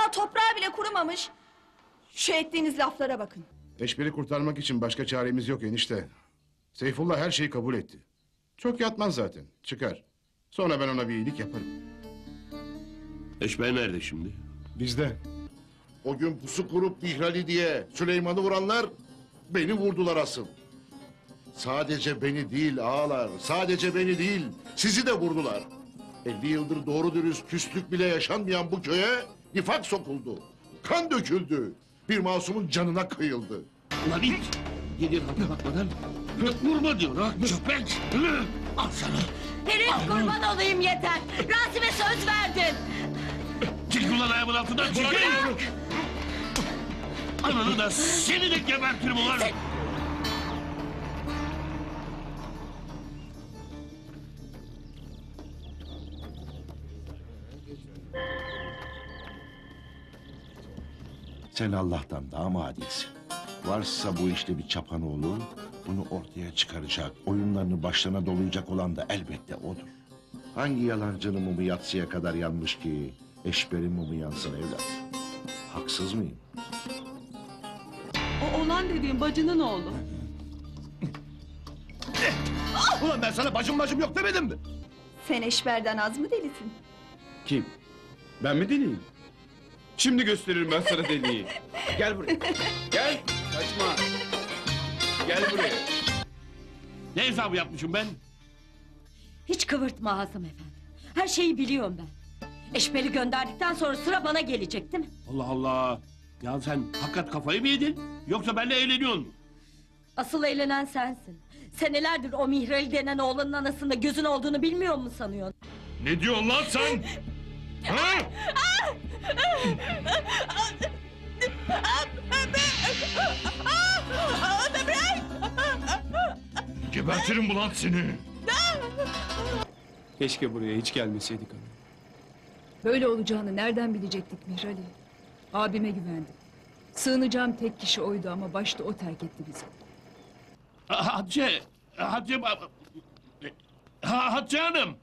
Daha toprağı bile kurumamış. Şu ettiğiniz laflara bakın. Eşber'i kurtarmak için başka çaremiz yok enişte. Seyfullah her şeyi kabul etti. Çok yatmaz zaten, çıkar. Sonra ben ona bir iyilik yaparım. Eşber nerede şimdi? Bizde. O gün pusu kurup Mihrali diye Süleyman'ı vuranlar beni vurdular asıl. Sadece beni değil ağalar, sadece beni değil sizi de vurdular. 50 yıldır doğru dürüst küslük bile yaşanmayan bu köye nifak sokuldu. Kan döküldü. Bir masumun canına kıyıldı. Ulan it! Yediğin halka bakmadan vurma diyor ha köpek! Al sana! Herif kurban olayım yeter. Rasim'e söz verdin. Çekil ulan ayağımın altından çekil! Ananı da seni de gebertirim ulan! Sen Allah'tan daha mı adilsin? Varsa bu işte bir çapanoğlu, bunu ortaya çıkaracak, oyunlarını başlarına dolayacak olan da elbette odur. Hangi yalancının mumu yatsıya kadar yanmış ki Eşber'in mumu yansın evlat? Haksız mıyım? O olan dediğin bacının oğlu. Ulan ben sana bacım yok demedim mi? Sen Eşber'den az mı delisin? Kim? Ben mi deliyim? Şimdi gösteririm ben sana deliği. Gel buraya. Gel. Kaçma. Gel buraya. Ne hesabı yapmışım ben? Hiç kıvırtma Hazım Efendi. Her şeyi biliyorum ben. Eşber'i gönderdikten sonra sıra bana gelecek değil mi? Allah Allah! Ya sen hakikat kafayı mı yedin? Yoksa benimle eğleniyor musun? Asıl eğlenen sensin. Senelerdir o Mihrali denen oğlanın anasında gözün olduğunu bilmiyor mu sanıyorsun? Ne diyorsun lan sen? Ha? Gebertirim ulan seni. Keşke buraya hiç gelmeseydik ana. Böyle olacağını nereden bilecektik Mihrali? Abime güvendim. Sığınacağım tek kişi oydu ama başta o terk etti bizi. Hatice Hanım!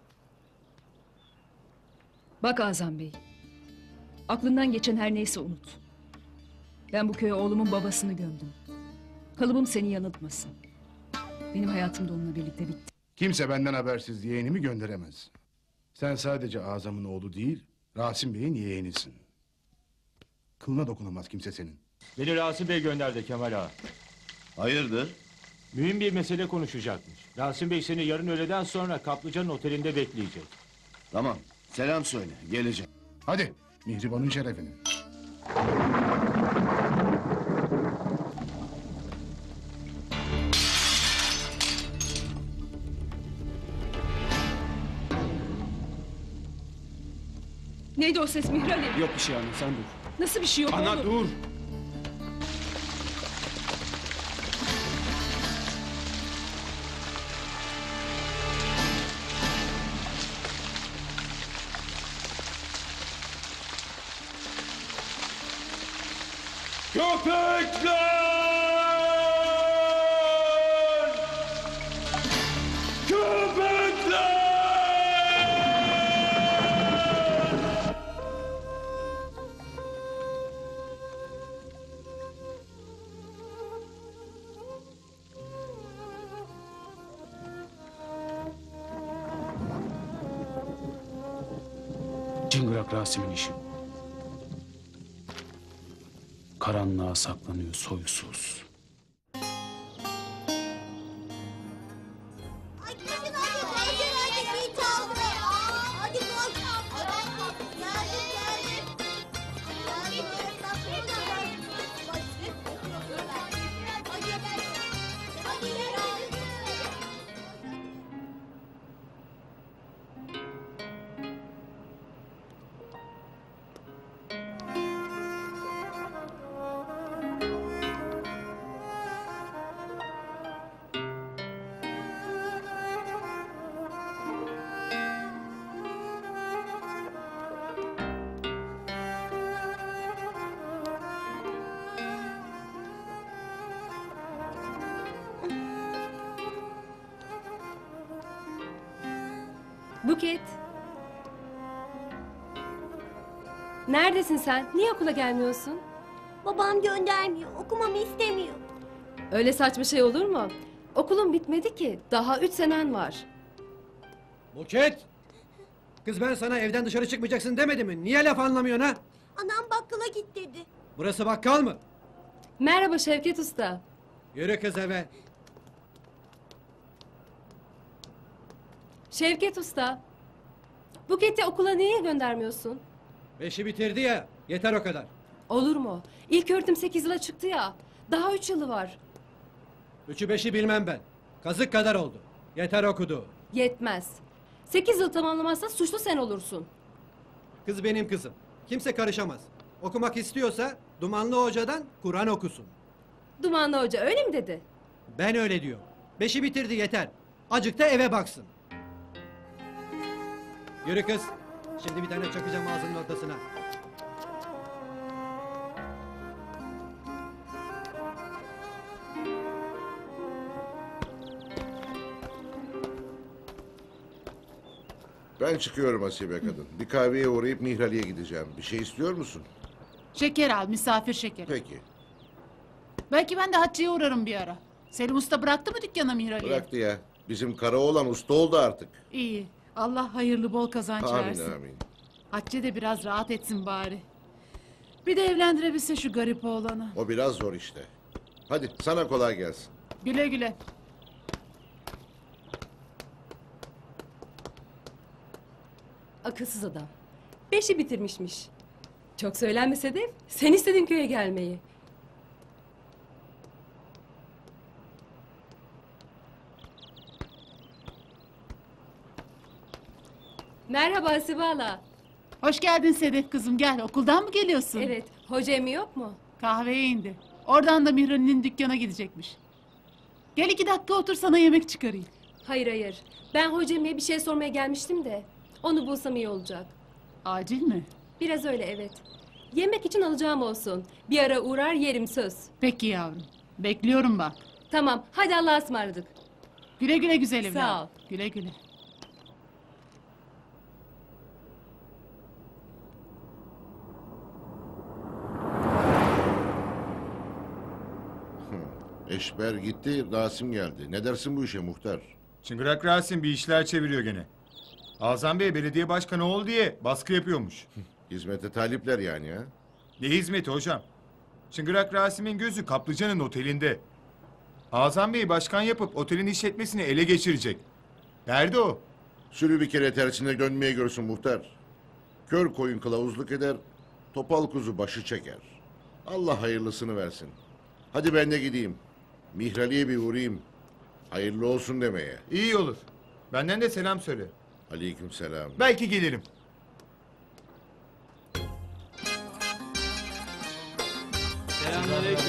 Bak Azam Bey. Aklından geçen her neyse unut. Ben bu köye oğlumun babasını gömdüm. Kalıbım seni yanıltmasın. Benim hayatım da onunla birlikte bitti. Kimse benden habersiz yeğenimi gönderemez. Sen sadece Azam'ın oğlu değil, Rasim Bey'in yeğenisin. Kılına dokunamaz kimse senin. Beni Rasim Bey gönderdi Kemal Ağa. Hayırdır? Mühim bir mesele konuşacakmış. Rasim Bey seni yarın öğleden sonra Kaplıca'nın otelinde bekleyecek. Tamam, selam söyle, geleceğim. Hadi, Mihriban'ın şerefine. Neydi o ses Mihrali? Yok bir şey ana sen dur. Nasıl bir şey yok Ana oğlum? dur. Köpekler! Köpekler! Çıngırak Rasim'in işi. Karanlığa saklanıyor soysuz. Hadi zil çaldı. Hadi koş. Geldim. Buket. Neredesin sen? Niye okula gelmiyorsun? Babam göndermiyor. Okumamı istemiyor. Öyle saçma şey olur mu? Okulun bitmedi ki. Daha 3 senen var. Buket! Kız ben sana evden dışarı çıkmayacaksın demedim mi? Niye laf anlamıyorsun ha? Anam bakkala git dedi. Burası bakkal mı? Merhaba Şevket Usta. Yürü kız eve. Şevket Usta. Buket'i okula niye göndermiyorsun? 5'i bitirdi ya. Yeter o kadar. Olur mu? İlk öğretim 8 yıla çıktı ya. Daha 3 yılı var. 3'ü 5'i bilmem ben. Kazık kadar oldu. Yeter okudu. Yetmez. 8 yıl tamamlamazsa suçlu sen olursun. Kız benim kızım. Kimse karışamaz. Okumak istiyorsa Dumanlı Hoca'dan Kur'an okusun. Dumanlı Hoca öyle mi dedi? Ben öyle diyor. 5'i bitirdi yeter. Acık da eve baksın. Yürü kız. Şimdi bir tane çakacağım ağzının ortasına. Ben çıkıyorum Asibe kadın. Bir kahveye uğrayıp Mihrali'ye gideceğim. Bir şey istiyor musun? Şeker al, misafir şekeri. Peki. Belki ben de Hatice'ye uğrarım bir ara. Selim Usta bıraktı mı dükkana Mihrali'ye? Bıraktı ya. Bizim Karaoğlan usta oldu artık. İyi. Allah hayırlı bol kazanç Amin versin. amin. Hatice de biraz rahat etsin bari. Bir de evlendirebilse şu garip oğlanı. O biraz zor işte. Hadi sana kolay gelsin. Güle güle. Akılsız adam. 5'i bitirmişmiş. Çok söylenme Sedef. Sen istedin köye gelmeyi. Merhaba Hasibe hala. Hoş geldin Sedef kızım, gel. Okuldan mı geliyorsun? Evet. Hoca emmi yok mu? Kahveye indi. Oradan da Mihrali'nin dükkana gidecekmiş. Gel 2 dakika otur, sana yemek çıkarayım. Hayır hayır. Ben hoca emmiye bir şey sormaya gelmiştim de. Onu bulsam iyi olacak. Acil mi? Biraz öyle evet. Yemek için alacağım olsun. Bir ara uğrar yerim söz. Peki yavrum. Bekliyorum bak. Tamam hadi Allah'a ısmarladık. Güle güle güzel evladım. Sağ ol. Güle güle. Eşber gitti, Rasim geldi. Ne dersin bu işe muhtar? Çıngırak Rasim bir işler çeviriyor gene. Azam Bey belediye başkanı ol diye baskı yapıyormuş. Hizmete talipler yani ha? Ne hizmeti hocam? Çıngırak Rasim'in gözü Kaplıca'nın otelinde. Azam Bey başkan yapıp otelin işletmesini ele geçirecek. Nerede o? Sürü bir kere tersine dönmeye görsün muhtar. Kör koyun kılavuzluk eder, topal kuzu başı çeker. Allah hayırlısını versin. Hadi ben de gideyim. Mihrali'ye bir uğrayayım. Hayırlı olsun demeye. İyi olur. Benden de selam söyle. Aleykümselam. Belki gelirim. Selamünaleyküm.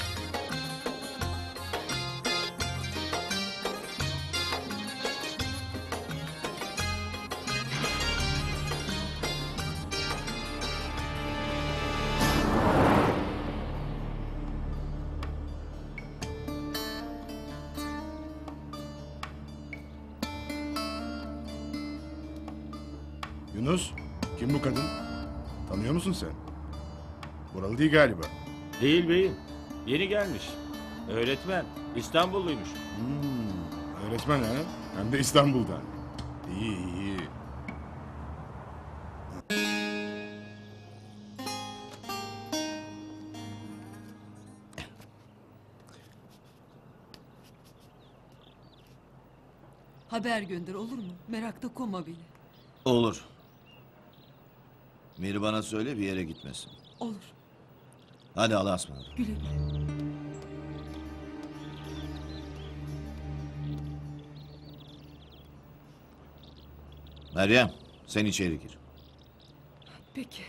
Yunus, kim bu kadın? Tanıyor musun sen? Buralı değil galiba. Değil beyim. Yeni gelmiş. Öğretmen. İstanbulluymuş. Öğretmen ha? Hem de İstanbul'dan. İyi iyi. Haber gönder olur mu? Merakta koma beni. Olur. Mihriban'a söyle bir yere gitmesin. Olur. Hadi Allah'a ısmarladık. Güle güle. Meryem sen içeri gir. Peki.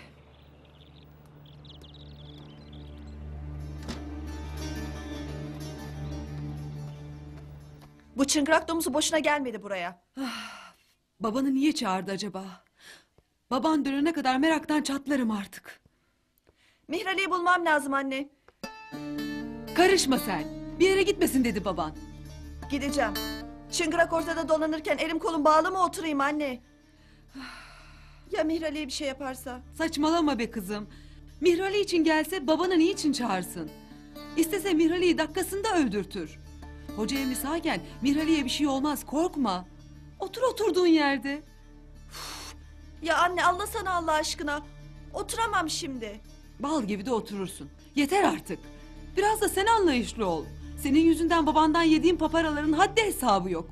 Bu çıngırak domuzu boşuna gelmedi buraya. Babanı niye çağırdı acaba? Baban dönene kadar meraktan çatlarım artık. Mihrali'yi bulmam lazım anne. Karışma sen. Bir yere gitmesin dedi baban. Gideceğim. Çıngırak ortada dolanırken elim kolum bağlı mı oturayım anne? Ya Mihrali'ye bir şey yaparsa? Saçmalama be kızım. Mihrali için gelse babanı niçin çağırsın? İstese Mihrali'yi dakikasında öldürtür. Hoca emri sağken Mihrali'ye bir şey olmaz, korkma. Otur oturduğun yerde. Ya anne anlasana Allah aşkına. Oturamam şimdi. Bal gibi de oturursun. Yeter artık. Biraz da sen anlayışlı ol. Senin yüzünden babandan yediğin paparaların haddi hesabı yok.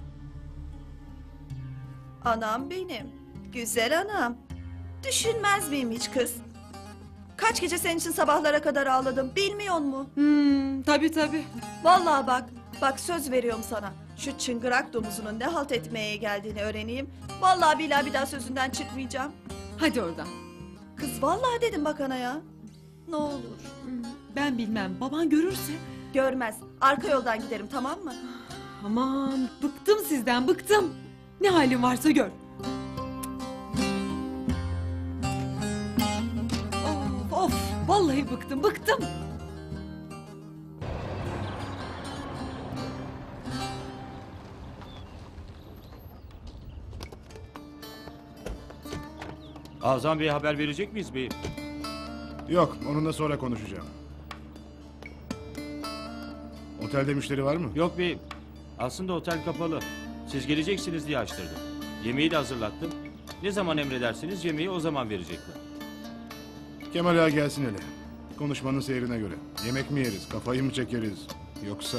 Anam benim. Güzel anam. Düşünmez miyim hiç kız? Kaç gece senin için sabahlara kadar ağladım bilmiyor musun? Tabii. Vallahi bak söz veriyorum sana. Şu çıngırak domuzunun ne halt etmeye geldiğini öğreneyim. Vallahi billahi bir daha sözünden çıkmayacağım. Hadi oradan. Kız vallahi dedim bak ana ya. Ne olur. Ben bilmem, baban görürse. Görmez. Arka yoldan giderim tamam mı? Aman bıktım sizden, bıktım. Ne halin varsa gör. Of, vallahi bıktım. Azam Bey'e haber verecek miyiz beyim? Yok, onunla sonra konuşacağım. Otelde müşteri var mı? Yok beyim. Aslında otel kapalı. Siz geleceksiniz diye açtırdım. Yemeği de hazırlattım. Ne zaman emredersiniz yemeği o zaman verecekler. Kemal Ağa gelsin hele. Konuşmanın seyrine göre. Yemek mi yeriz, kafayı mı çekeriz? Yoksa...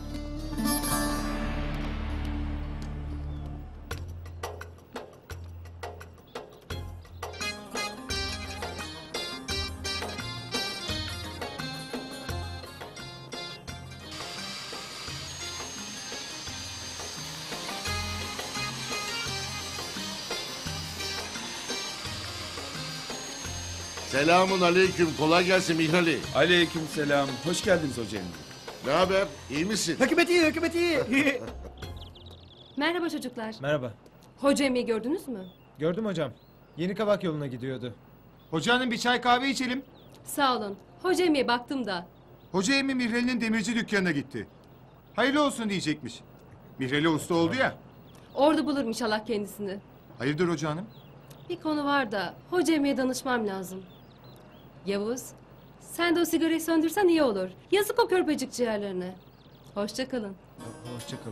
Selamun aleyküm. Kolay gelsin Mihrali. Aleyküm selam. Hoş geldiniz hocam. Ne haber? İyi misin? Hükümet iyi. Merhaba çocuklar. Merhaba. Hoca Emre'yi gördünüz mü? Gördüm hocam. Yeni Kavak yoluna gidiyordu. Hoca hanım bir çay kahve içelim. Sağ olun. Hoca Emre'ye baktım da. Hoca emmi Mihrali'nin demirci dükkanına gitti. Hayırlı olsun diyecekmiş. Mihrali usta oldu ya. Orada bulurum inşallah kendisini. Hayırdır hoca hanım? Bir konu var da Hoca Emre'ye danışmam lazım. Yavuz, sen de o sigarayı söndürsen iyi olur. Yazık o körpecik ciğerlerine. Hoşça kalın. Hoşçakalın.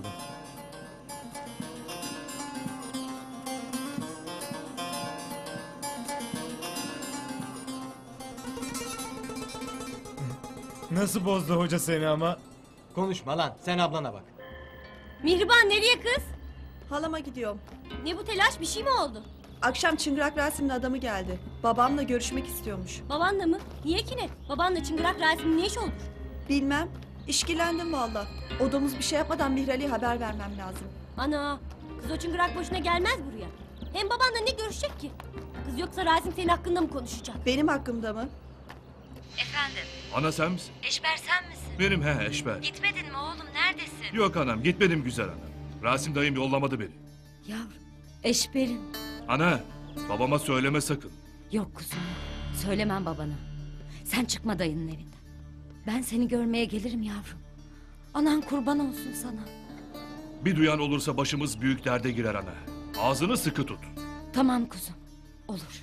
Nasıl bozdu hoca seni ama? Konuşma lan sen ablana bak. Mihriban nereye kız? Halama gidiyorum. Ne bu telaş, bir şey mi oldu? Akşam Çıngırak Rasim'in adamı geldi. Babamla görüşmek istiyormuş. Babanla mı? Niye ki ne? Babanla Çıngırak Rasim'in ne iş olur? Bilmem. İşkilendim valla. O domuz bir şey yapmadan Mihrali'ye haber vermem lazım. Ana, kız o Çıngırak boşuna gelmez buraya. Hem babanla ne görüşecek ki? Kız yoksa Rasim senin hakkında mı konuşacak? Benim hakkımda mı? Efendim, Ana sen misin? Eşber sen misin? Benim Eşber. Gitmedin mi oğlum, neredesin? Yok anam gitmedim güzel anam. Rasim dayım yollamadı beni. Yavrum, Eşberim. Ana babama söyleme sakın. Yok kuzum, söylemem babana. Sen çıkma dayının evinden. Ben seni görmeye gelirim yavrum. Anan kurban olsun sana. Bir duyan olursa başımız büyük derde girer ana. Ağzını sıkı tut. Tamam kuzum, olur.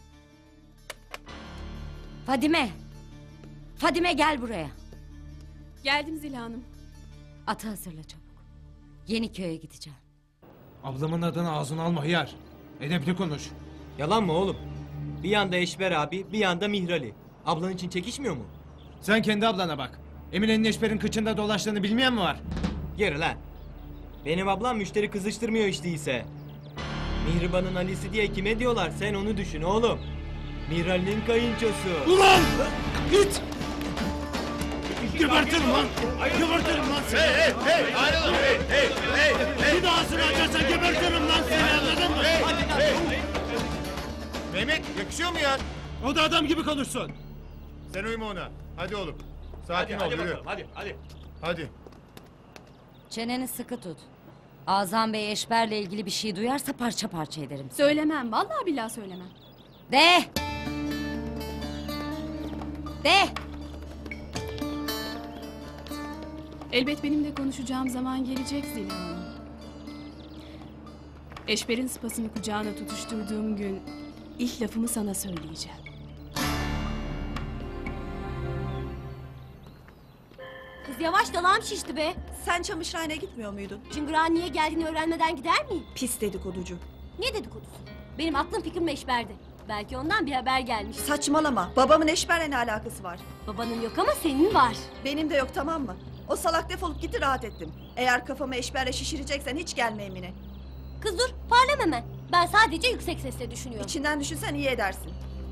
Fadime! Fadime gel buraya. Geldim Zila Hanım. Atı hazırla çabuk. Yeniköy'e gideceğim. Ablamın adını ağzına alma hıyar. Edepli konuş. Yalan mı oğlum? Bir yanda Eşber abi, bir yanda Mihrali. Ablan için çekişmiyor mu? Sen kendi ablana bak. Emine'nin Eşber'in kıçında dolaştığını bilmeyen mi var? Geri lan. Benim ablam müşteri kızıştırmıyor hiç değilse. Mihriban'ın Ali'si diye kime diyorlar sen onu düşün oğlum. Mihrali'nin kayınçosu. Ulan! Git! Gebertirim lan! Gebertirim lan seni! Hey! Ayrılın! Hey! Bir daha ağzını açarsan gebertirim lan seni anladın mı? Mehmet yakışıyor mu ya? O da adam gibi konuşsun. Sen uyma ona. Hadi oğlum. Sakin ol yürü. Hadi. Çeneni sıkı tut. Azam Bey Eşber'le ilgili bir şey duyarsa parça parça ederim. Söylemem, vallahi billahi söylemem. De! De! Elbet benimle konuşacağım zaman gelecek Zila Hanım. Eşber'in sıpasını kucağına tutuşturduğum gün ilk lafımı sana söyleyeceğim. Kız yavaş, dalağım şişti be. Sen çamaşırhaneye gitmiyor muydun? Çıngırak'ın niye geldiğini öğrenmeden gider miyim? Pis dedikoducu. Ne dedikodusu? Benim aklım fikrim Eşber'de. Belki ondan bir haber gelmiş. Saçmalama. Babamın Eşber'le ne alakası var? Babanın yok ama senin var. Benim de yok, tamam mı? O salak defolup gitti, rahat ettim. Eğer kafamı Eşber'le şişireceksen hiç gelme Emine. Kız dur, parlama hemen. Ben sadece yüksek sesle düşünüyorum. İçinden düşünsen iyi edersin.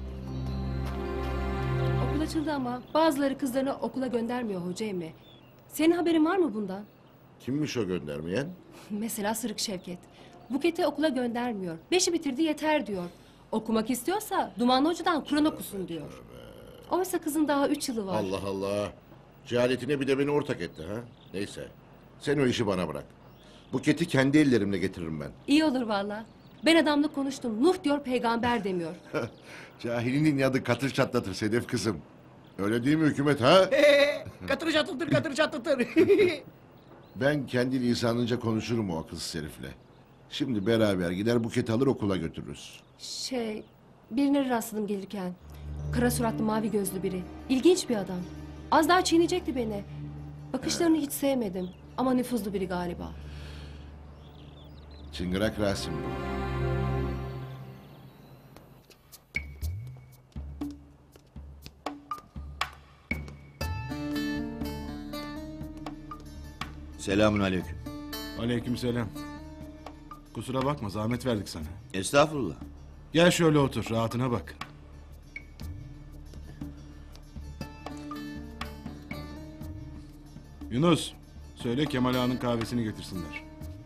Okul açıldı ama bazıları kızlarını okula göndermiyor Hoca Emre. Senin haberin var mı bundan? Kimmiş o göndermeyen? Mesela Sırık Şevket. Buket'i okula göndermiyor. 5'i bitirdi yeter diyor. Okumak istiyorsa Dumanlı Hoca'dan Kur'an okusun diyor. Oysa kızın daha 3 yılı var. Allah Allah. Cehaletine bir de beni ortak etti ha. Neyse. Sen o işi bana bırak. Buketi kendi ellerimle getiririm ben. İyi olur valla. Ben adamla konuştum. Nuh diyor, peygamber demiyor. Cahilinin yadı katır çatlatır Sedef kızım. Öyle değil mi hükümet ha? Katır çatlatır, katır çatlatır. Ben kendi lisanınca konuşurum o akılsız herifle. Şimdi beraber gider Buket'i alır okula götürürüz. Birine rastladım gelirken. Kara suratlı, mavi gözlü biri. İlginç bir adam. Az daha çiğneyecekti beni. Bakışlarını hiç sevmedim. Ama nüfuzlu biri galiba. Çıngırak Rasim bu. Selamun aleyküm. Aleykümselam. Kusura bakma, zahmet verdik sana. Estağfurullah. Gel şöyle otur, rahatına bak. Yunus, söyle Kemal Ağa'nın kahvesini getirsinler.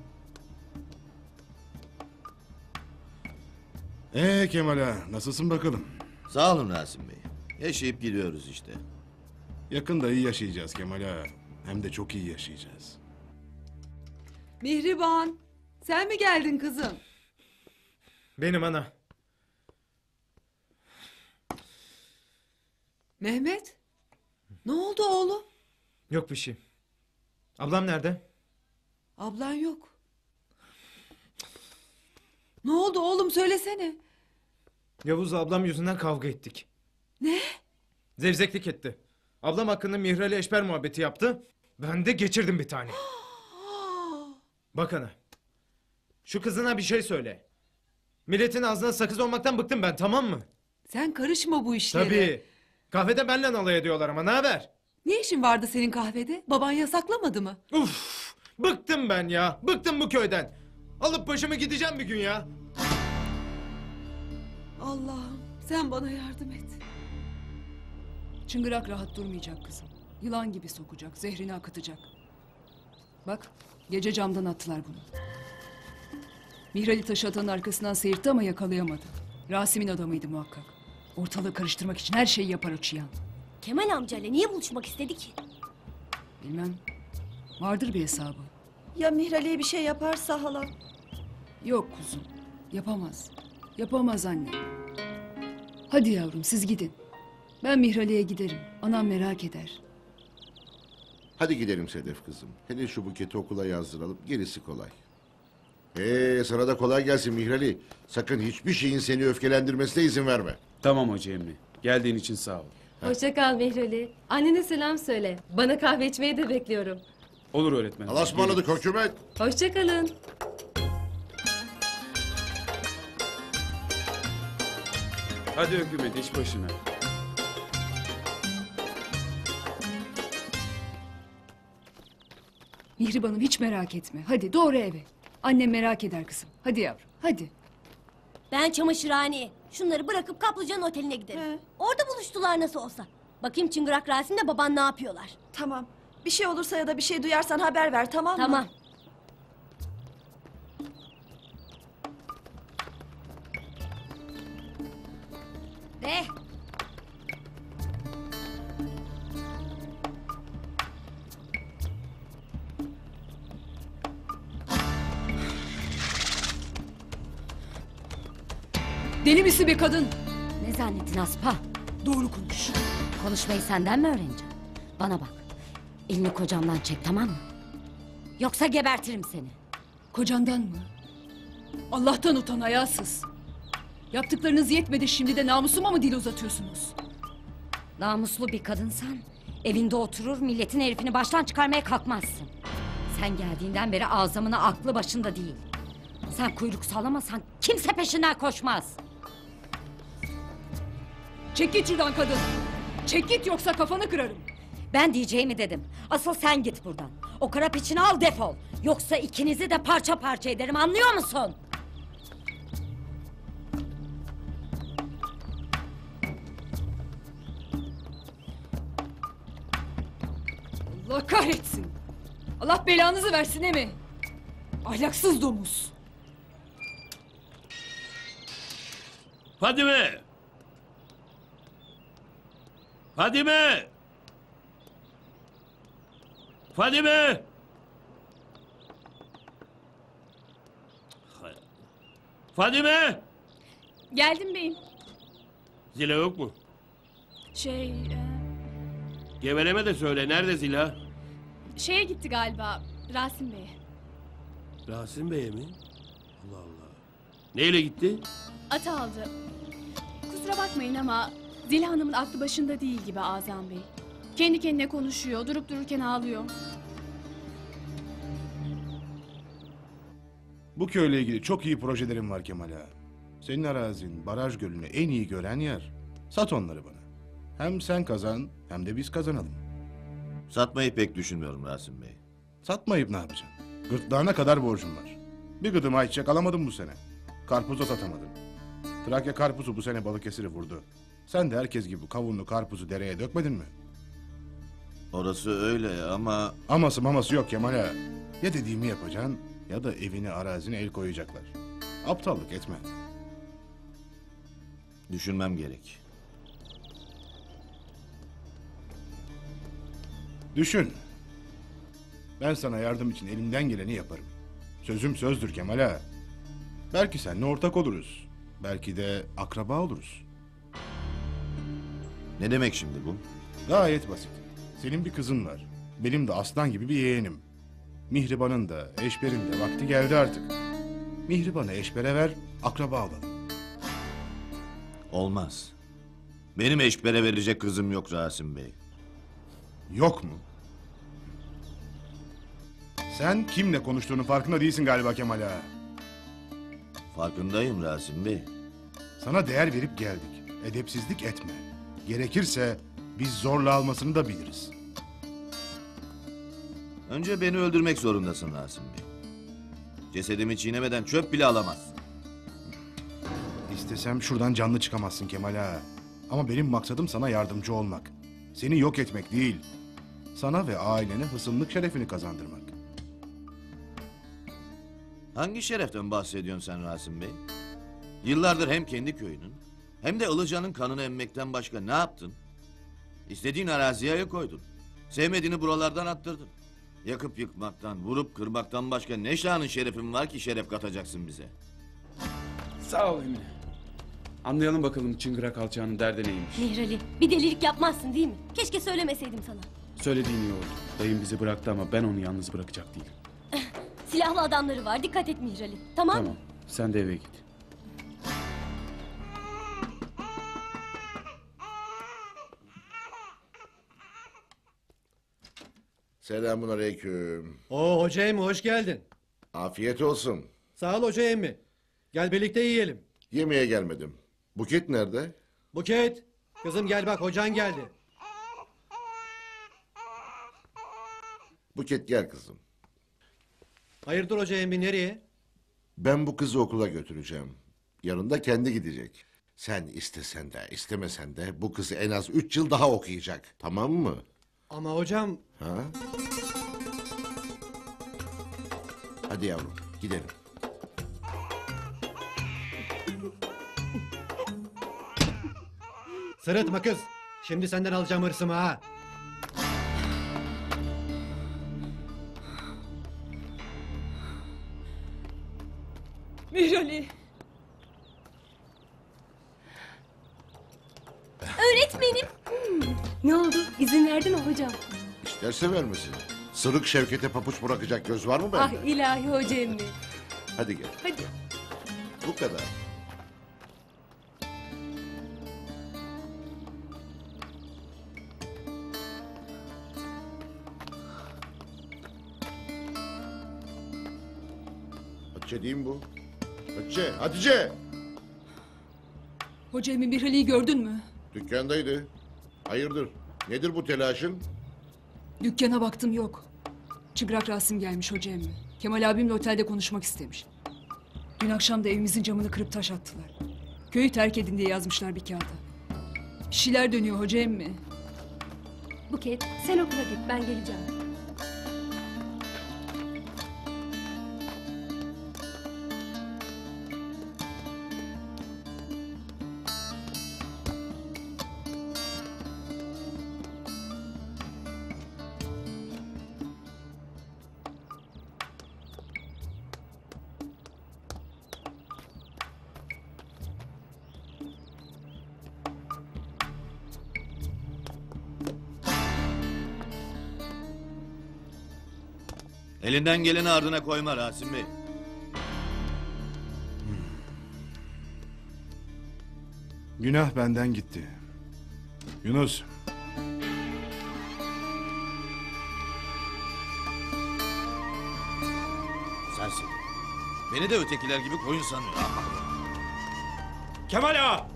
Kemal Ağa, nasılsın bakalım? Sağ olun Rasim Bey. Yaşayıp gidiyoruz işte. Yakında iyi yaşayacağız Kemal Ağa. Hem de çok iyi yaşayacağız. Mihriban, sen mi geldin kızım? Benim ana. Mehmet, ne oldu oğlum? Yok bir şey. Ablam nerede? Ablan yok. Ne oldu oğlum, söylesene. Yavuz'la ablam yüzünden kavga ettik. Ne? Zevzeklik etti. Ablam hakkında Mihrali Eşber muhabbeti yaptı. Ben de geçirdim bir tane. Bak ana. Şu kızına bir şey söyle. Milletin ağzına sakız olmaktan bıktım ben, tamam mı? Sen karışma bu işlere. Tabii. Kahvede benle alay ediyorlar ama ne haber? Ne işin vardı senin kahvede? Baban yasaklamadı mı? Uf! Bıktım ben ya. Bıktım bu köyden. Alıp başımı gideceğim bir gün ya. Allah'ım, sen bana yardım et. Çıngırak rahat durmayacak kızım. Yılan gibi sokacak, zehrini akıtacak. Bak, gece camdan attılar bunu. Mihrali taşı atanın arkasından seyirtti ama yakalayamadı. Rasim'in adamıydı muhakkak. Ortalığı karıştırmak için her şeyi yapar o çıyan. Kemal amcayla niye buluşmak istedi ki? Bilmem. Vardır bir hesabı. Ya Mihrali'ye bir şey yaparsa hala? Yok kuzum. Yapamaz. Yapamaz anne. Hadi yavrum, siz gidin. Ben Mihrali'ye giderim. Anam merak eder. Hadi gidelim Sedef kızım. Hele şu Buket'i okula yazdıralım. Gerisi kolay. Sana da kolay gelsin Mihrali. Sakın hiçbir şeyin seni öfkelendirmesine izin verme. Tamam Hoca Emmi. Geldiğin için sağ ol. Hoşça kal Mihrali. Annene selam söyle. Bana kahve içmeye de bekliyorum. Olur öğretmen. Allah'a ısmarladık hükümet. Hoşça kalın. Hadi hükümet, iş başına. Mihriban'ım, hiç merak etme. Hadi doğru eve. Annem merak eder kızım. Hadi yavrum, hadi. Ben çamaşırhaneye. Şunları bırakıp Kaplıca'nın oteline giderim. Orada buluştular nasıl olsa. Bakayım Çıngırak Rasim'le baban ne yapıyorlar. Tamam. Bir şey olursa ya da bir şey duyarsan haber ver, tamam mı? Tamam. De. Deli misin be kadın? Ne zannettin Aspa? Doğru konuş. Konuşmayı senden mi öğreneceğim? Bana bak. Elini kocamdan çek, tamam mı? Yoksa gebertirim seni. Kocandan mı? Allah'tan utan hayasız. Yaptıklarınız yetmedi, şimdi de namusuma mı dil uzatıyorsunuz? Namuslu bir kadınsan evinde oturur milletin herifini baştan çıkarmaya kalkmazsın. Sen geldiğinden beri Azam'ın aklı başında değil. Sen kuyruk sallamasan kimse peşinden koşmaz. Çek git şuradan kadın. Çek git yoksa kafanı kırarım. Ben diyeceğimi dedim. Asıl sen git buradan. O kara piçini al, defol. Yoksa ikinizi de parça parça ederim, anlıyor musun? Allah kahretsin. Allah belanızı versin emi. Ahlaksız domuz. Fadime! Fadime! Fadime! Fadime! Geldim beyim. Zila yok mu? Geveleme de söyle. Nerede Zila? Şeye gitti galiba, Rasim Bey'e. Rasim Bey'e mi? Allah Allah. Neyle gitti? Ata aldı. Kusura bakmayın ama Zila Hanım'ın aklı başında değil gibi Azam Bey. Kendi kendine konuşuyor, durup dururken ağlıyor. Bu köyle ilgili çok iyi projelerim var Kemal ağa. Senin arazin baraj gölünü en iyi gören yer. Sat onları bana. Hem sen kazan hem de biz kazanalım. Satmayı pek düşünmüyorum Rasim Bey. Satmayıp ne yapacaksın? Gırtlağına kadar borcum var. Bir gıdım ayçiçek alamadım bu sene. Karpuz da satamadım. Trakya karpuzu bu sene Balıkesir'i vurdu. Sen de herkes gibi kavunlu karpuzu dereye dökmedin mi? Orası öyle ama... Aması maması yok Kemal ağa. Ya dediğimi yapacaksın ya da evini arazine el koyacaklar. Aptallık etme. Düşünmem gerek. Düşün. Ben sana yardım için elimden geleni yaparım. Sözüm sözdür Kemal ağa. Belki seninle ortak oluruz. Belki de akraba oluruz. Ne demek şimdi bu? Gayet basit. Senin bir kızın var. Benim de aslan gibi bir yeğenim. Mihriban'ın da Eşber'in de vakti geldi artık. Mihriban'ı Eşber'e ver, akraba olalım. Olmaz. Benim Eşber'e verecek kızım yok Rasim Bey. Yok mu? Sen kimle konuştuğunun farkında değilsin galiba Kemal ağa. Farkındayım Rasim Bey. Sana değer verip geldik. Edepsizlik etme. Gerekirse biz zorla almasını da biliriz. Önce beni öldürmek zorundasın Rasim Bey. Cesedimi çiğnemeden çöp bile alamazsın. İstesem şuradan canlı çıkamazsın Kemal ağa. Ama benim maksadım sana yardımcı olmak. Seni yok etmek değil. Sana ve ailene hısımlık şerefini kazandırmak. Hangi şereften bahsediyorsun sen Rasim Bey? Yıllardır hem kendi köyünün hem de Ilıca'nın kanını emmekten başka ne yaptın? İstediğin araziye el koydun. Sevmediğini buralardan attırdın. Yakıp yıkmaktan, vurup kırmaktan başka ne şanın şerefin var ki şeref katacaksın bize? Sağ ol Emine. Anlayalım bakalım çıngırak alçağının derdi neymiş. Mihrali, bir delilik yapmazsın değil mi? Keşke söylemeseydim sana. Söylediğin iyi oldu. Dayım bizi bıraktı ama ben onu yalnız bırakacak değilim. Silahlı adamları var, dikkat et Mihrali. Tamam mı? Tamam. Sen de eve git. Selamun aleyküm. Oo hoca emmi hoş geldin. Afiyet olsun. Sağ ol hoca emmi. Gel birlikte yiyelim. Yemeğe gelmedim. Buket nerede? Buket. Kızım gel bak hocan geldi. Buket gel kızım. Hayırdır hoca emmi nereye? Ben bu kızı okula götüreceğim. Yarın da kendi gidecek. Sen istesen de istemesen de bu kızı en az 3 yıl daha okuyacak. Tamam mı? Ama hocam... Ha? Hadi yavrum gidelim. Sırıtma kız. Şimdi senden alacağım hırsımı ha. Mihrali. Öğretmenim. Ne oldu? İzin verdi mi hocam? İsterse vermesin. Sırık Şevket'e papuç bırakacak göz var mı bende? Ah ilahi hoca emmi. Hadi gel. Hadi. Bu kadar. Hatice değil mi bu? Hatice, Hatice! Hoca Emin Mirhali'yi gördün mü? Dükkandaydı. Hayırdır? Nedir bu telaşın? Dükkana baktım yok. Çıgrak Rasim gelmiş hoca emmi. Kemal abimle otelde konuşmak istemiş. Dün akşam da evimizin camını kırıp taş attılar. Köyü terk edin diye yazmışlar bir kağıda. Bir şeyler dönüyor hoca emmi. Buket sen okula git ben geleceğim. Elinden geleni ardına koyma Rasim Bey. Günah benden gitti. Yunus. Sensin. Beni de ötekiler gibi koyun sanıyor. Kemal ağa!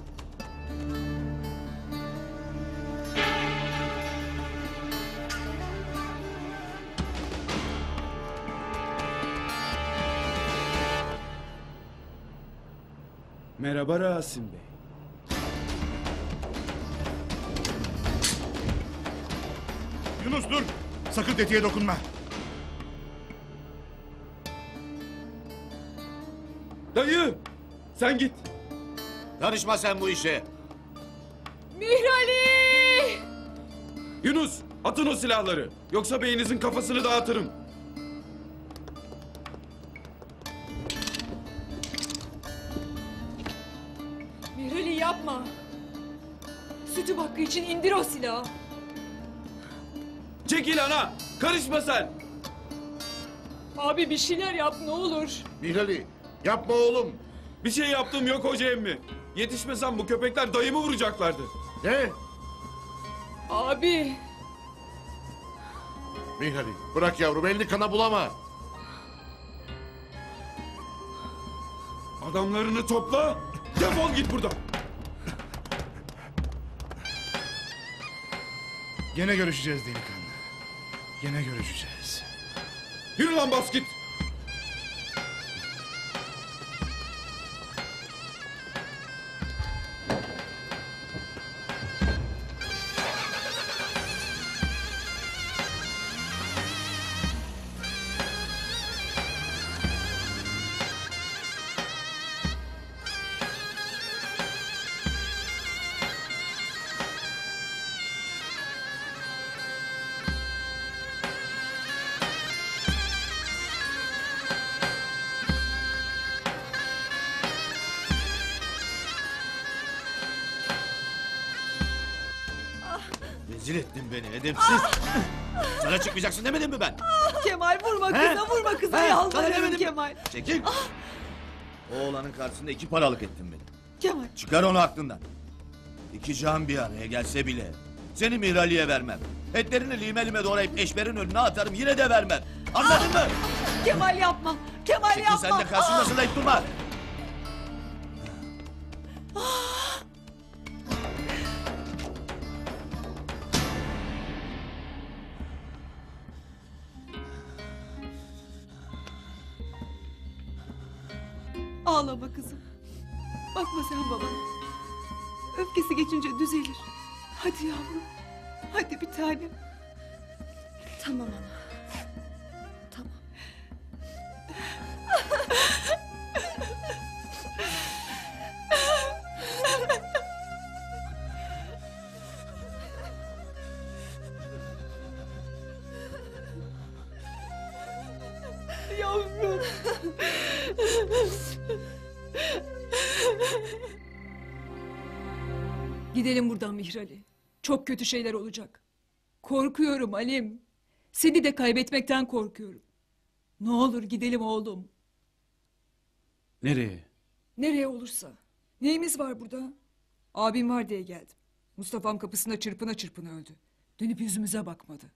Merhaba Rasim Bey. Yunus dur. Sakın tetiğe dokunma. Dayı! Sen git. Karışma sen bu işe. Mihrali! Yunus, atın o silahları. Yoksa beyinizin kafasını dağıtırım. Mihrali yapma. Sütü hakkı için indir o silahı. Çekil ana! Karışma sen! Abi bir şeyler yap ne olur. Mihrali, yapma oğlum. Bir şey yaptığım yok hoca emmi. Yetişmesem bu köpekler dayımı vuracaklardı. Ne? Abi. Mihrali, bırak yavrum, elini kana bulama. Adamlarını topla, defol git buradan. Gene görüşeceğiz delikanlı. Gene görüşeceğiz. Yürü lan bas git. Rezil ettin beni edepsiz. Sana çıkmayacaksın demedim mi ben? Kemal vurma He? kıza, vurma kıza, He? Sana yalvarırım demedim mi? Kemal. Çekil. O oğlanın karşısında 2 paralık ettin beni. Kemal. Çıkar onu aklından. 2 can bir araya gelse bile seni Mihrali'ye vermem. Etlerini lime lime doğrayıp eşberin önüne atarım, yine de vermem. Anladın mı? Kemal yapma. Kemal Çekil yapma. sen de karşımda sılayıp durma. Ağlama kızım. Bakma sen babana. Öfkesi geçince düzelir. Hadi yavrum. Hadi bir tanem. Tamam ana. Tamam. Yavrum. Gidelim buradan Mihrali. Çok kötü şeyler olacak. Korkuyorum Alim. Seni de kaybetmekten korkuyorum. Ne olur gidelim oğlum. Nereye? Nereye olursa. Neyimiz var burada? Abim var diye geldim. Mustafa'm kapısında çırpına çırpına öldü. Dönüp yüzümüze bakmadı.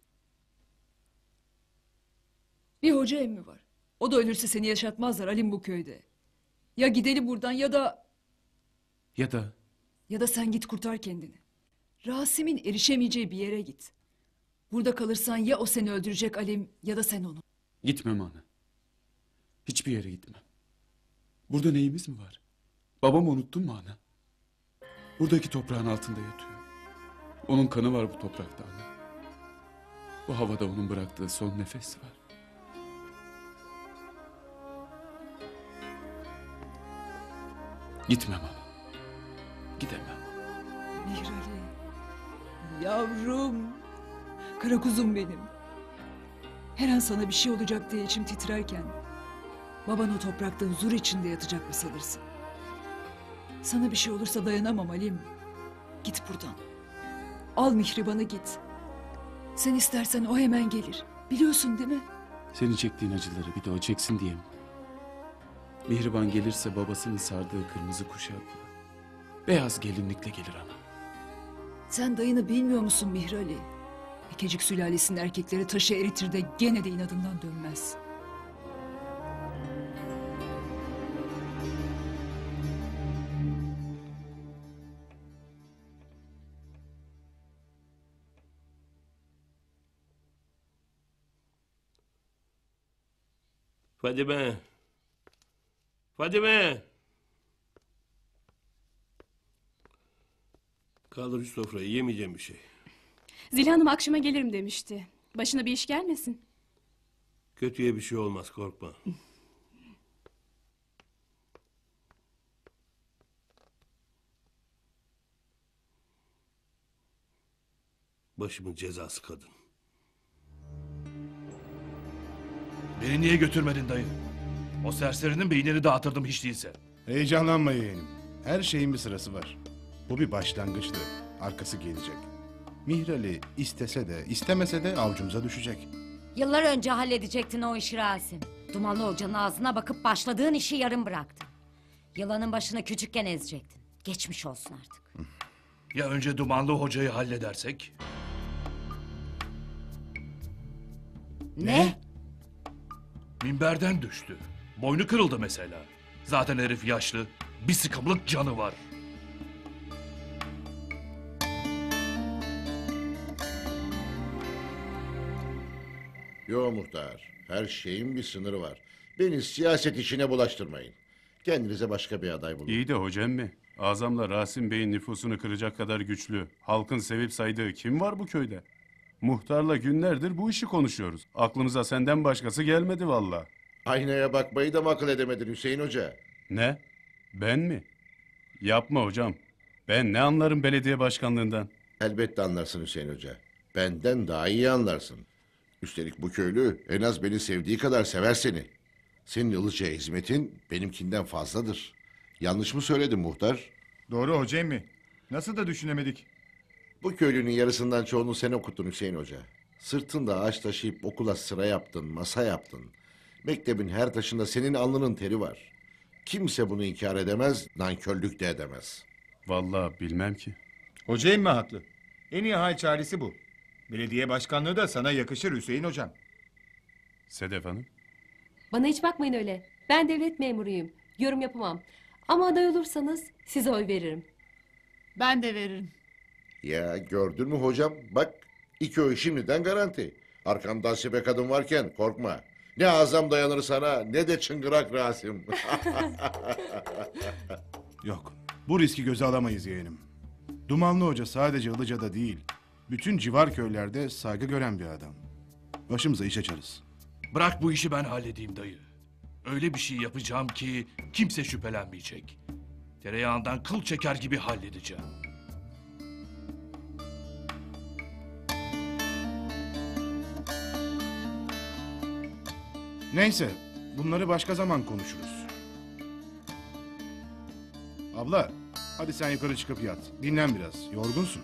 Bir hoca emmi var. O da ölürse seni yaşatmazlar Halim bu köyde. Ya gidelim buradan ya da... Ya da sen git kurtar kendini. Rasim'in erişemeyeceği bir yere git. Burada kalırsan ya o seni öldürecek Halim ya da sen onu. Gitmem ana. Hiçbir yere gitmem. Burada neyimiz mi var? Babamı unuttun mu ana? Buradaki toprağın altında yatıyor. Onun kanı var bu toprakta ana. Bu havada onun bıraktığı son nefes var. Gitmem ana. Gidemem. Mihrali. Yavrum. Kara kuzum benim. Her an sana bir şey olacak diye içim titrerken... baban o toprakta huzur içinde yatacak mı sanırsın? Sana bir şey olursa dayanamam Halim. Git buradan. Al Mihriban'ı git. Sen istersen o hemen gelir. Biliyorsun değil mi? Senin çektiğin acıları bir de o çeksin diye mi? Mihriban gelirse babasının sardığı kırmızı kuşakla, beyaz gelinlikle gelir ana. Sen dayını bilmiyor musun Mihrali? Ekecik sülalesinin erkekleri taşı eritir de gene de inadından dönmez. Fadime. Fadime. Kaldır şu sofrayı, yemeyeceğim bir şey. Zilha Hanım akşama gelirim demişti. Başına bir iş gelmesin. Kötüye bir şey olmaz, korkma. Başımın cezası kadın. Beni niye götürmedin dayı? O serserinin beynini dağıtırdım hiç değilse. Heyecanlanma yeğenim. Her şeyin bir sırası var. Bu bir başlangıçtı. Arkası gelecek. Mihrali istese de istemese de avcumuza düşecek. Yıllar önce halledecektin o işi Rasim. Dumanlı hocanın ağzına bakıp başladığın işi yarım bıraktın. Yılanın başını küçükken ezecektin. Geçmiş olsun artık. Ya önce Dumanlı hocayı halledersek? Ne? Minberden düştü. Boynu kırıldı mesela. Zaten herif yaşlı. Bir sıkımlık canı var. Yo muhtar, her şeyin bir sınırı var. Beni siyaset işine bulaştırmayın. Kendinize başka bir aday bulun. İyi de hocam mi? Azamla Rasim Bey'in nüfusunu kıracak kadar güçlü, halkın sevip saydığı kim var bu köyde? Muhtarla günlerdir bu işi konuşuyoruz. Aklımıza senden başkası gelmedi valla. Aynaya bakmayı da mı akıl edemedin Hüseyin Hoca? Ne? Ben mi? Yapma hocam. Ben ne anlarım belediye başkanlığından? Elbette anlarsın Hüseyin Hoca. Benden daha iyi anlarsın. Üstelik bu köylü en az beni sevdiği kadar sever seni. Senin Ilıca'ya hizmetin benimkinden fazladır. Yanlış mı söyledim muhtar? Doğru hoca emmi. Nasıl da düşünemedik. Bu köylünün yarısından çoğunu sen okuttun Hüseyin Hoca. Sırtında ağaç taşıyıp okula sıra yaptın, masa yaptın. Mektebin her taşında senin alnının teri var. Kimse bunu inkar edemez, nankörlük de edemez. Vallahi bilmem ki. Hoca emmi haklı. En iyi hal çaresi bu. Belediye başkanlığı da sana yakışır Hüseyin hocam. Sedef Hanım. Bana hiç bakmayın öyle. Ben devlet memuruyum. Yorum yapamam. Ama aday olursanız size oy veririm. Ben de veririm. Ya gördün mü hocam? Bak iki oy şimdiden garanti. Arkamdan sibe kadın varken korkma. Ne azam dayanır sana ne de çıngırak Rasim. Yok, bu riski göze alamayız yeğenim. Dumanlı Hoca sadece Ilıca'da değil, bütün civar köylerde saygı gören bir adam. Başımıza iş açarız. Bırak bu işi ben halledeyim dayı. Öyle bir şey yapacağım ki kimse şüphelenmeyecek. Tereyağından kıl çeker gibi halledeceğim. Neyse, bunları başka zaman konuşuruz. Abla, hadi sen yukarı çıkıp yat. Dinlen biraz, yorgunsun.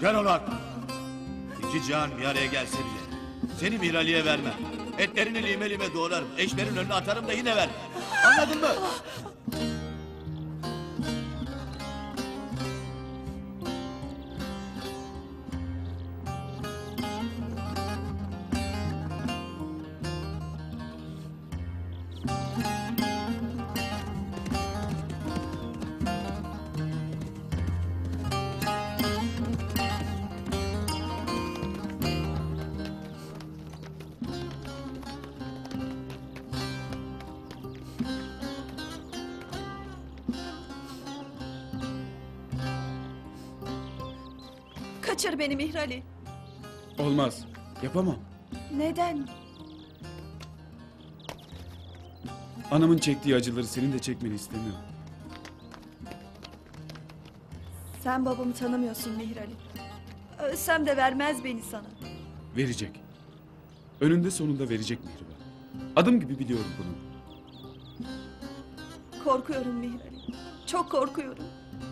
Ver onu Hakkı. İki can bir araya gelse bile seni Mihrali'ye vermem. Etlerini lime lime doğrarım. Eşlerin önüne atarım da yine vermem. Anladın mı? Kaçır beni Mihrali. Olmaz. Yapamam. Neden? Anamın çektiği acıları senin de çekmeni istemiyorum. Sen babamı tanımıyorsun Mihrali. Ölsem de vermez beni sana. Verecek. Önünde sonunda verecek Mihriban. Adım gibi biliyorum bunu. Korkuyorum Mihrali. Çok korkuyorum.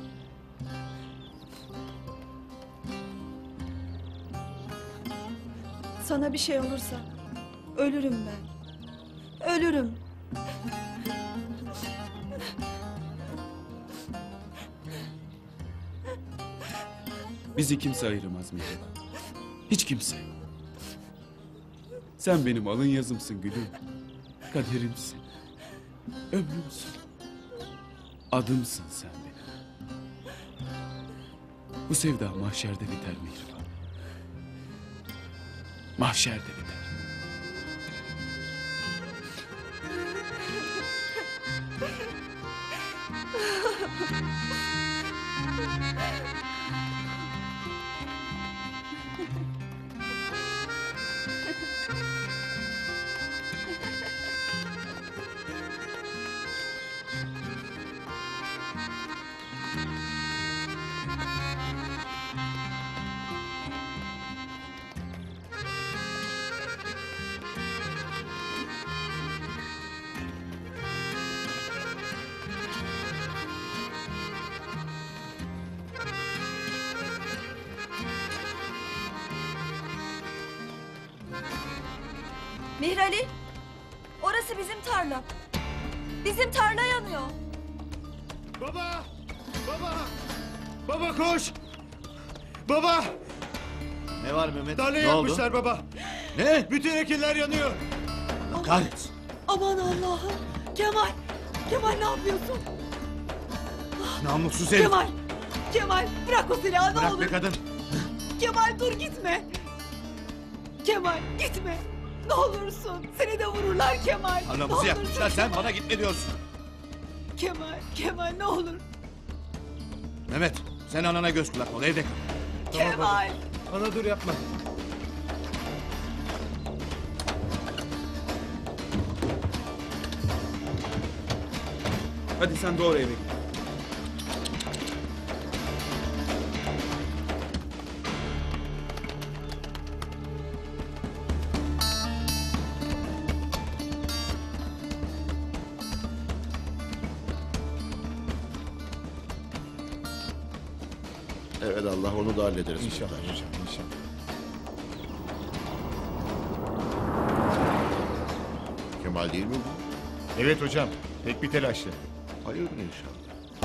Sana bir şey olursa ölürüm ben. Ölürüm. Bizi kimse ayıramaz Mihriban. Hiç kimse. Sen benim alın yazımsın gülüm. Kaderimsin. Ömrümsün. Adımsın sen benim. Bu sevda mahşerde biter Mihriban. Mahşerde biter. Mihrali, orası bizim tarla. Bizim tarla yanıyor. Baba! Baba! Baba koş! Baba! Ne var Mehmet? Tarlayı Ne oldu? yakmışlar baba. Ne? Bütün ekinler yanıyor. Allah kahretsin. Aman Allah'ım. Kemal. Kemal ne yapıyorsun? Namussuz herif. Kemal. Kemal bırak o silahı ne Bırak olur. be kadın. Kemal dur gitme. Kemal gitme. Ne olursun. Seni de vururlar Kemal. Ne Anamızı olursun yakmışlar sen Kemal. bana gitme diyorsun. Kemal ne olur. Mehmet sen anana göz kulak ol evde kal. Kemal. Ana dur yapma. Hadi sen doğru eve git. Evet Allah onu da hallederiz. İnşallah hocam inşallah. Kemal değil mi bu? Evet hocam. Pek bir telaşlı. Hayırdır inşallah.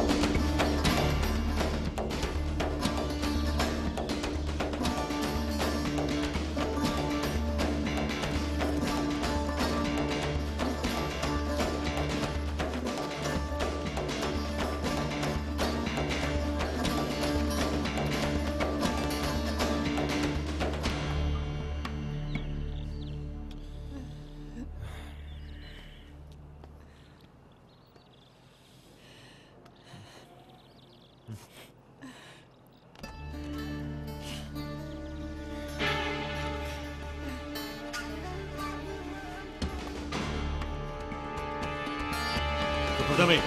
Kıpırdamayın.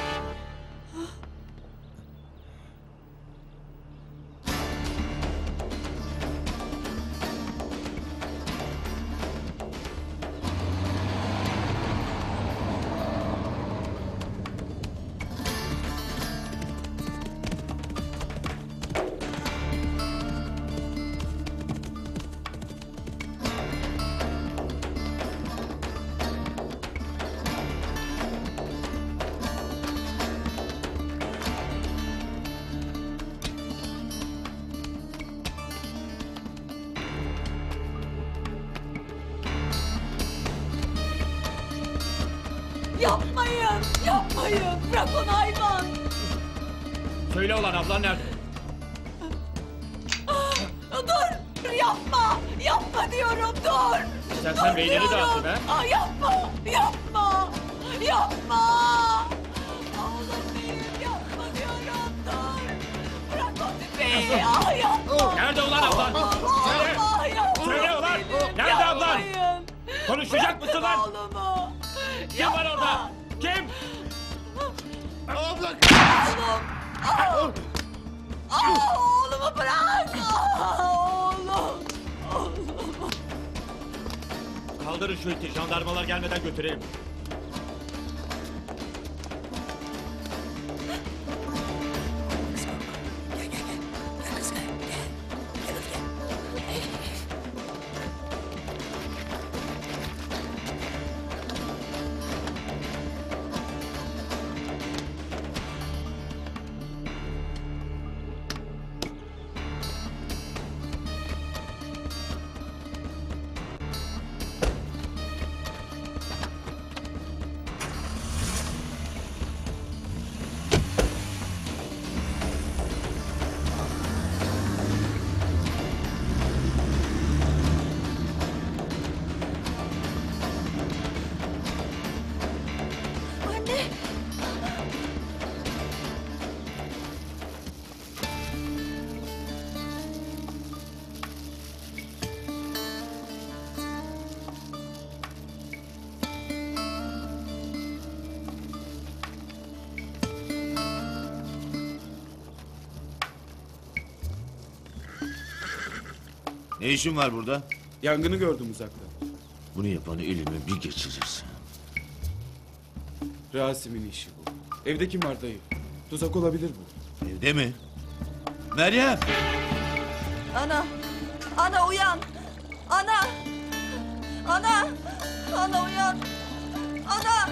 Yapmayın! Yapmayın! Bırak onu hayvan! Söyle ulan ablan nerede? Dur! Yapma! Yapma diyorum dur! Sen Dur beynini diyorum. dağıttın ha? Yapma! Yapma! Yapma! Oğlum benim yapma diyorum dur! Bırak o tüfeği! Yapma! Nerede ulan ablan? Söyle! Yapma! Söyle ulan! Nerede ablan? Konuşacak mısın lan? Oğlumu! Kim var orada? Kim? Abla! Oğlumu bırak! Oğlum! Kaldırın şu iti. Jandarmalar gelmeden götürelim. Ne işin var burada? Yangını gördüm uzaktan. Bunu yapanı elime bir geçirirsin. Rasim'in işi bu. Evde kim var dayı? Tuzak olabilir bu. Evde mi? Meryem! Ana! Ana uyan! Ana! Ana! Ana uyan! Ana!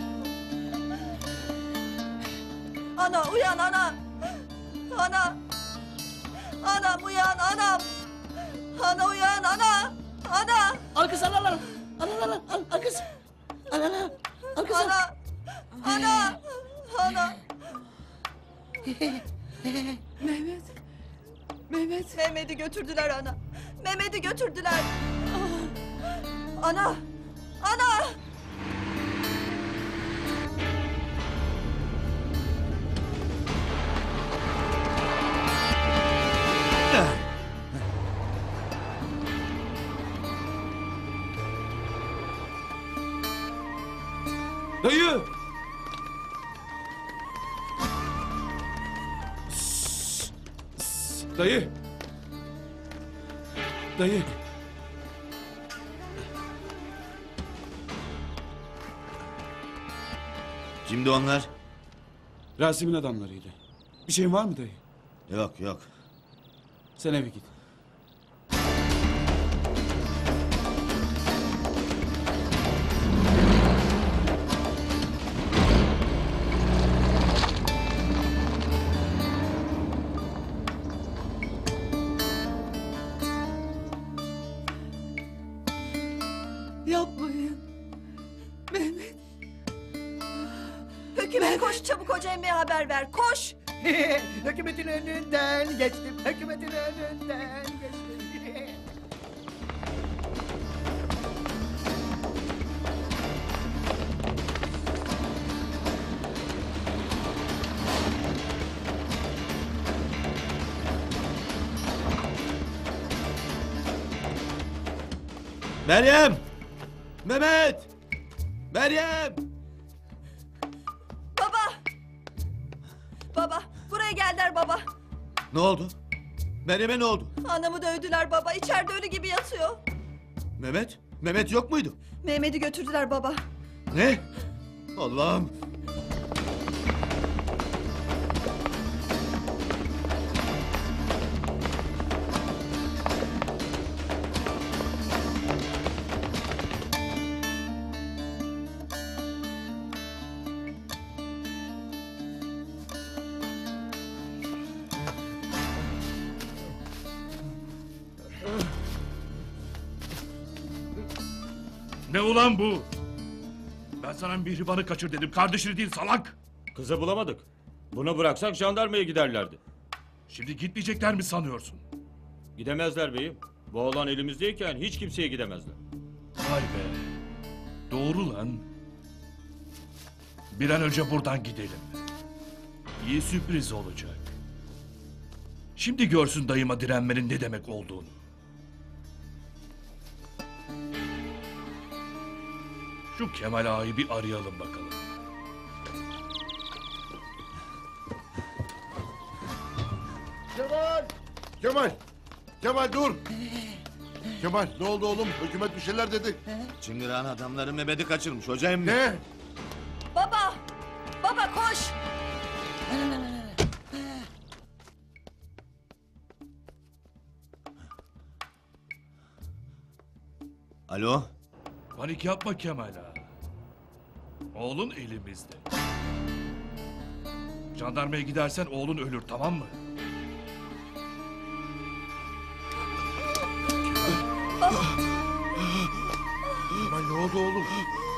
Ana uyan ana! Ana! Anam uyan anam! Ana uyan ana! Ana! Al kız al al al. Al al al al al kız. Al al al. Al kız al. Ana! Ana! Ana! Mehmet! Mehmet! Mehmet'i götürdüler ana! Mehmet'i götürdüler! Ana! Ana! Dayı! Dayı! Dayı! Kimdi onlar? Rasim'in adamlarıyla. Bir şeyin var mı dayı? Yok yok. Sen eve git. Yapmayın! Mehmet! Hükümet koş çabuk hoca emmiye haber ver koş! Hükümetin önünden geçtim. Hükümetin önünden geçtim. Meryem! Mehmet! Meryem! Baba! Baba buraya geldiler baba. Ne oldu? Meryem'e ne oldu? Anamı dövdüler baba içeride ölü gibi yatıyor. Mehmet? Mehmet yok muydu? Mehmet'i götürdüler baba. Ne? Allah'ım! Ne ulan bu? Ben sana Mihriban'ı kaçır dedim. Kardeşini değil salak. Kızı bulamadık. Bunu bıraksak jandarmaya giderlerdi. Şimdi gitmeyecekler mi sanıyorsun? Gidemezler beyim. Bu oğlan elimizdeyken hiç kimseye gidemezler. Vay be. Doğru lan. Bir an önce buradan gidelim. İyi sürpriz olacak. Şimdi görsün dayıma direnmenin ne demek olduğunu. Şu Kemal ağayı bir arayalım bakalım. Kemal! Kemal! Kemal dur! Kemal ne oldu oğlum? Hükümet bir şeyler dedi. Çıngırağın adamları Mehmet'i kaçırmış hoca emmi. Ne? Baba! Baba koş! Alo? Panik yapma Kemal ağa. Oğlun elimizde. Jandarmaya gidersen oğlun ölür, tamam mı? Kemal ne oldu oğlum?